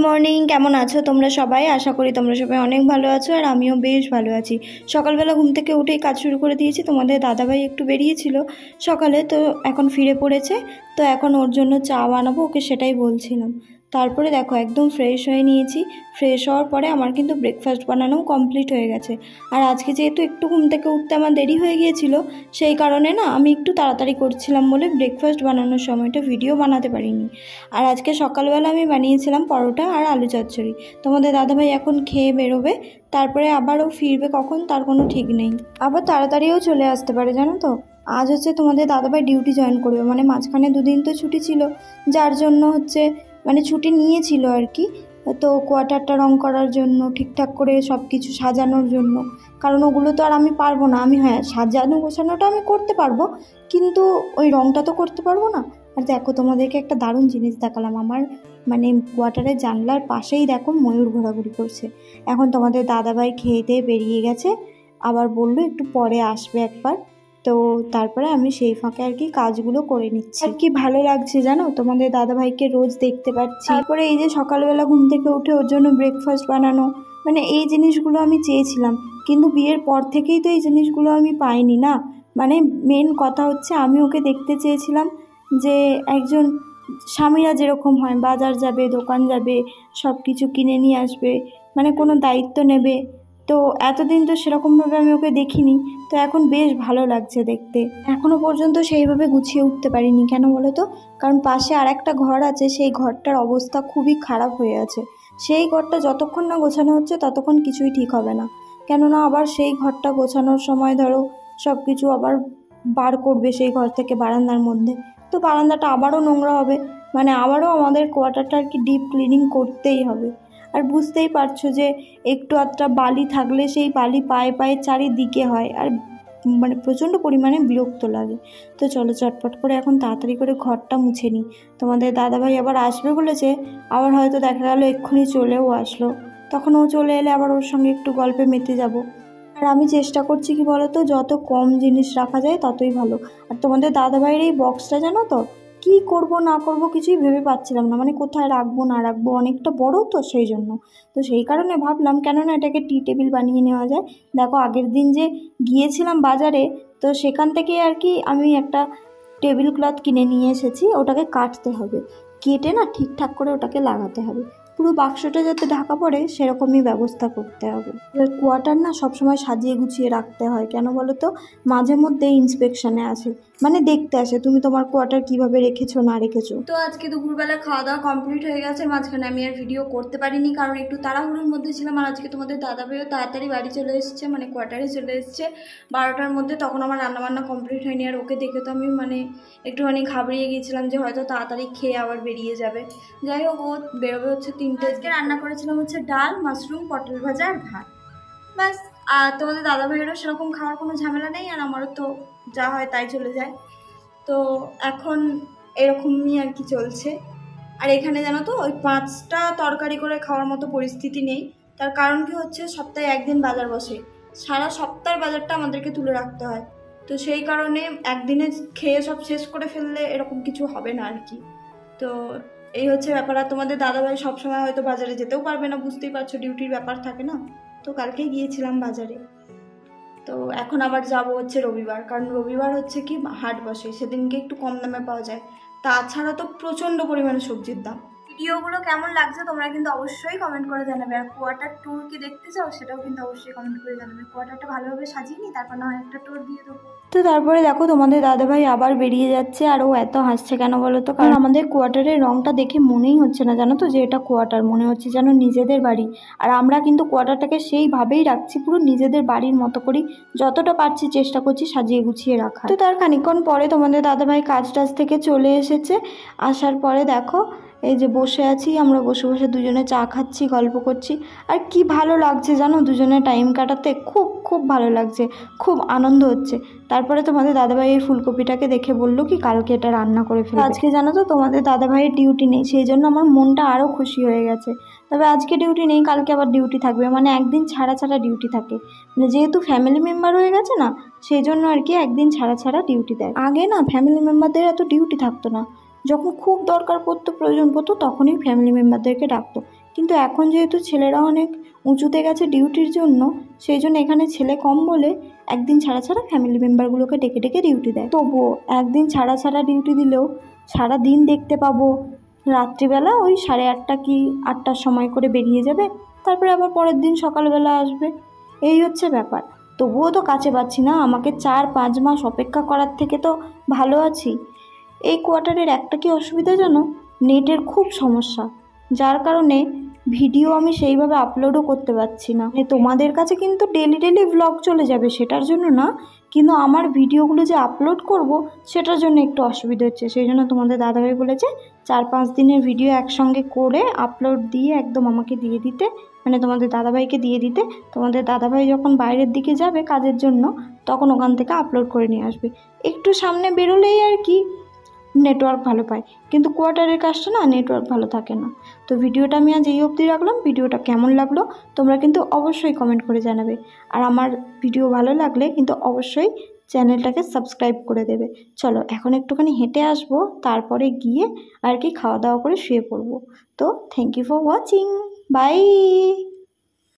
Morning, কেমন আছো তোমরা সবাই? আশা করি তোমরা সবাই অনেক ভালো আছো, আর আমিও বেশ ভালো আছি। সকালবেলা ঘুম থেকে উঠেই কাজ শুরু করে দিয়েছি। তোমাদের দাদাভাই একটু বেরিয়েছিল সকালে, তো এখন ফিরে পড়েছে। তো এখন ওর জন্য চা বানাবো, ওকে সেটাই বলছিলাম। তারপরে দেখো একদম ফ্রেশ হয়ে নিয়েছি। ফ্রেশ হওয়ার পরে আমার কিন্তু ব্রেকফাস্ট বানানোও কমপ্লিট হয়ে গেছে। আর আজকে যেহেতু একটু ঘুম থেকে উঠতে আমার দেরি হয়ে গিয়েছিল, সেই কারণে না আমি একটু তাড়াতাড়ি করছিলাম বলে ব্রেকফাস্ট বানানোর সময়টা ভিডিও বানাতে পারিনি। আর আজকে সকালবেলা আমি বানিয়েছিলাম পরোটা আর আলু চচ্চড়ি। তোমাদের দাদাভাই এখন খেয়ে বেরোবে, তারপরে আবারও ফিরবে কখন তার কোনো ঠিক নেই। আবার তাড়াতাড়িও চলে আসতে পারে, জানো তো। আজ হচ্ছে তোমাদের দাদাভাই ডিউটি জয়েন করবে, মানে মাঝখানে দুদিন তো ছুটি ছিল, যার জন্য হচ্ছে মানে ছুটি নিয়েছিল আর কি। তো কোয়ার্টারটা রং করার জন্য, ঠিকঠাক করে সব কিছু সাজানোর জন্য। কারণ ওগুলো তো আর আমি পারবো না। আমি হ্যাঁ, সাজানো গোছানোটা আমি করতে পারবো, কিন্তু ওই রংটা তো করতে পারবো না। আর দেখো তোমাদেরকে একটা দারুণ জিনিস দেখালাম। আমার মানে কোয়ার্টারের জানলার পাশেই দেখো ময়ূর ঘোরাঘুরি করছে। এখন তোমাদের দাদাভাই খেয়ে দিয়ে বেরিয়ে গেছে, আবার বললো একটু পরে আসবে একবার। তো তারপরে আমি সেই ফাঁকে আর কি কাজগুলো করে নিচ্ছি। আর কি ভালো লাগছে জানো, তোমাদের দাদাভাইকে রোজ দেখতে পাচ্ছি। তারপরে এই যে সকালবেলা ঘুম থেকে উঠে ওর জন্য ব্রেকফাস্ট বানানো, মানে এই জিনিসগুলো আমি চেয়েছিলাম, কিন্তু বিয়ের পর থেকেই তো এই জিনিসগুলো আমি পাইনি না। মানে মেন কথা হচ্ছে আমি ওকে দেখতে চেয়েছিলাম যে একজন স্বামীরা যেরকম হয়, বাজার যাবে, দোকান যাবে, সব কিছু কিনে নিয়ে আসবে, মানে কোনো দায়িত্ব নেবে। তো এতদিন তো সেরকমভাবে আমি ওকে দেখিনি। তো এখন বেশ ভালো লাগছে দেখতে। এখনও পর্যন্ত সেইভাবে গুছিয়ে উঠতে পারিনি, কেন বলো তো? কারণ পাশে আর একটা ঘর আছে, সেই ঘরটার অবস্থা খুবই খারাপ হয়ে আছে। সেই ঘরটা যতক্ষণ না গোছানো হচ্ছে ততক্ষণ কিছুই ঠিক হবে না। কেননা আবার সেই ঘরটা গোছানোর সময় ধরো সব কিছু আবার বার করবে সেই ঘর থেকে বারান্দার মধ্যে, তো বারান্দাটা আবারও নোংরা হবে, মানে আবারও আমাদের কোয়ার্টারটা আর কি ডিপ ক্লিনিং করতেই হবে। আর বুঝতেই পারছো যে একটু আধটা বালি থাকলে সেই বালি পায়ে পায়ে চারিদিকে হয়, আর মানে প্রচণ্ড পরিমাণে বিরক্ত লাগে। তো চলো চটপট করে এখন তাড়াতাড়ি করে ঘরটা মুছে নিই। তোমাদের দাদাভাই আবার আসবে বলেছে, আবার হয়তো দেখা গেল এক্ষুনি চলেও আসলো। তখন ও চলে এলে আবার ওর সঙ্গে একটু গল্পে মেতে যাব। আর আমি চেষ্টা করছি কি বলতো, যত কম জিনিস রাখা যায় ততই ভালো। আর তোমাদের দাদাভাইয়ের এই বক্সটা জানো তো, কি করব না করব কিছুই ভেবে পাচ্ছিলাম না, মানে কোথায় রাখবো না রাখবো, অনেকটা বড় তো সেই জন্য। তো সেই কারণে ভাবলাম কেননা এটাকে টি টেবিল বানিয়ে নেওয়া যায়। দেখো আগের দিন যে গিয়েছিলাম বাজারে, তো সেখান থেকে আর কি আমি একটা টেবিল ক্লথ কিনে নিয়ে এসেছি। ওটাকে কাটতে হবে, কেটে না ঠিকঠাক করে ওটাকে লাগাতে হবে। পুরো বাক্সটা যাতে ঢাকা পড়ে সেরকমই ব্যবস্থা করতে হবে। এবার কোয়ার্টার না সবসময় সাজিয়ে গুছিয়ে রাখতে হয়, কেন বলো তো? মাঝে মধ্যে ইন্সপেকশনে আসে, মানে দেখতে আসে তুমি তোমার কোয়ার্টার কিভাবে রেখেছো না রেখেছো। তো আজকে দুপুরবেলা খাওয়া দাওয়া কমপ্লিট হয়ে গেছে। মাঝখানে আমি আর ভিডিও করতে পারিনি, কারণ একটু তাড়াহুড়োর মধ্যে ছিলাম। আর আজকে তোমাদের দাদাভাইও তাড়াতাড়ি বাড়ি চলে এসেছে, মানে কোয়ার্টারে চলে এসেছে 12টার মধ্যে। তখন আমার রান্নাবান্না কমপ্লিট হয়নি, আর ওকে দেখে তো আমি মানে একটুখানি ঘাবড়িয়ে গিয়েছিলাম যে হয়তো তাড়াতাড়ি খেয়ে আবার বেরিয়ে যাবে। যাই হোক, ও বেরোবে হচ্ছে 3টে। আজকে রান্না করেছিলাম হচ্ছে ডাল, মাশরুম, পটল ভাজা আর ভাত, ব্যাস। আর তোমাদের দাদাভাইয়েরও সেরকম খাওয়ার কোনো ঝামেলা নেই, আর আমারও তো যা হয় তাই চলে যায়। তো এখন এরকমই আর কি চলছে। আর এখানে জানো তো ওই 5টা তরকারি করে খাওয়ার মতো পরিস্থিতি নেই। তার কারণ কি হচ্ছে, সপ্তাহে একদিন বাজার বসে, সারা সপ্তাহের বাজারটা আমাদেরকে তুলে রাখতে হয়। তো সেই কারণে একদিনে খেয়ে সব শেষ করে ফেললে এরকম কিছু হবে না আর কি। তো এই হচ্ছে ব্যাপার। আর তোমাদের দাদাভাই সবসময় হয়তো বাজারে যেতেও পারবে না, বুঝতেই পারছো, ডিউটির ব্যাপার থাকে না। তো কালকেই গিয়েছিলাম বাজারে। তো এখন আবার যাব হচ্ছে রবিবার, কারণ রবিবার হচ্ছে কি হাট বসে, সেদিনকে একটু কম দামে পাওয়া যায়। তাছাড়া তো প্রচণ্ড পরিমাণে সবজির দাম। ভিডিওগুলো কেমন লাগছে তোমরা কিন্তু অবশ্যই কমেন্ট করে জানাবে। আর কোয়ার্টার ট্যুর কি দেখতে চাও সেটাও কিন্তু অবশ্যই কমেন্ট করে জানাবে। কোয়ার্টারটা ভালোভাবে সাজিয়ে নিই, তারপর না হয় একটা ট্যুর দিয়ে দেবো। তো তারপরে দেখো তোমাদের দাদাভাই আবার বেরিয়ে যাচ্ছে। আর ও এত হাসছে কেন বলো তো? কারণ আমাদের কোয়ার্টারের রংটা দেখে মনেই হচ্ছে না জানো তো যে এটা কোয়ার্টার, মনে হচ্ছে যেন নিজেদের বাড়ি। আর আমরা কিন্তু কোয়ার্টারটাকে সেইভাবেই রাখছি, পুরো নিজেদের বাড়ির মতো করেই যতটা পারছি চেষ্টা করছি সাজিয়ে গুছিয়ে রাখা। তো তার খানিকক্ষণ পরে তোমাদের দাদাভাই কাজ টাজ থেকে চলে এসেছে। আসার পরে দেখো এই যে বসে আছি, আমরা বসে বসে দুজনে চা খাচ্ছি, গল্প করছি। আর কি ভালো লাগছে জানো, দুজনে টাইম কাটাতে খুব খুব ভালো লাগছে, খুব আনন্দ হচ্ছে। তারপরে তোমাদের দাদাভাইয়ের ফুলকপিটাকে দেখে বললো কি কালকে এটা রান্না করে ফেলবে। আজকে জানো তো তোমাদের দাদাভাইয়ের ডিউটি নেই, সেই জন্য আমার মনটা আরও খুশি হয়ে গেছে। তবে আজকে ডিউটি নেই, কালকে আবার ডিউটি থাকবে, মানে একদিন ছাড়া ছাড়া ডিউটি থাকে। মানে যেহেতু ফ্যামিলি মেম্বার হয়ে গেছে না, সেই জন্য আর কি একদিন ছাড়া ছাড়া ডিউটি দেয়। আগে না ফ্যামিলি মেম্বারদের এত ডিউটি থাকতো না, যখন খুব দরকার পড়তো, প্রয়োজন পড়তো, তখনই ফ্যামিলি মেম্বারদেরকে ডাকতো। কিন্তু এখন যেহেতু ছেলেরা অনেক উঁচুতে গেছে ডিউটির জন্য, সেই জন্য এখানে ছেলে কম বলে একদিন ছাড়া ছাড়া ফ্যামিলি মেম্বারগুলোকে ডেকে ডেকে ডিউটি দেয়। তবুও একদিন ছাড়া ছাড়া ডিউটি দিলেও সারা দিন দেখতে পাবো। রাত্রিবেলা ওই 8:30 কি 8টার সময় করে বেরিয়ে যাবে, তারপরে আবার পরের দিন সকালবেলা আসবে। এই হচ্ছে ব্যাপার। তবুও তো কাছে পাচ্ছি না, আমাকে 4-5 মাস অপেক্ষা করার থেকে তো ভালো আছি। এই কোয়ার্টারের একটা কি অসুবিধা জানো, নেটের খুব সমস্যা, যার কারণে ভিডিও আমি সেইভাবে আপলোডও করতে পারছি না। তোমাদের কাছে কিন্তু ডেলি ডেলি ব্লগ চলে যাবে, সেটার জন্য না, কিন্তু আমার ভিডিওগুলো যে আপলোড করব সেটার জন্য একটু অসুবিধা হচ্ছে। সেই জন্য তোমাদের দাদাভাই বলেছে 4-5 দিনের ভিডিও একসঙ্গে করে আপলোড দিয়ে একদম আমাকে দিয়ে দিতে, মানে তোমাদের দাদাভাইকে দিয়ে দিতে। তোমাদের দাদাভাই যখন বাইরের দিকে যাবে কাজের জন্য, তখন ওখান থেকে আপলোড করে নিয়ে আসবে। একটু সামনে বেরোলেই আর কি নেটওয়ার্ক ভালো পায়, কিন্তু কোয়ার্টারের কাজটা না নেটওয়ার্ক ভালো থাকে না। তো ভিডিওটা আমি আজ এই অবধি রাখলাম। ভিডিওটা কেমন লাগলো তোমরা কিন্তু অবশ্যই কমেন্ট করে জানাবে। আর আমার ভিডিও ভালো লাগলে কিন্তু অবশ্যই চ্যানেলটাকে সাবস্ক্রাইব করে দেবে। চলো এখন একটুখানি হেঁটে আসবো, তারপরে গিয়ে আর কি খাওয়া দাওয়া করে শুয়ে পড়বো। তো thank you for watching, by.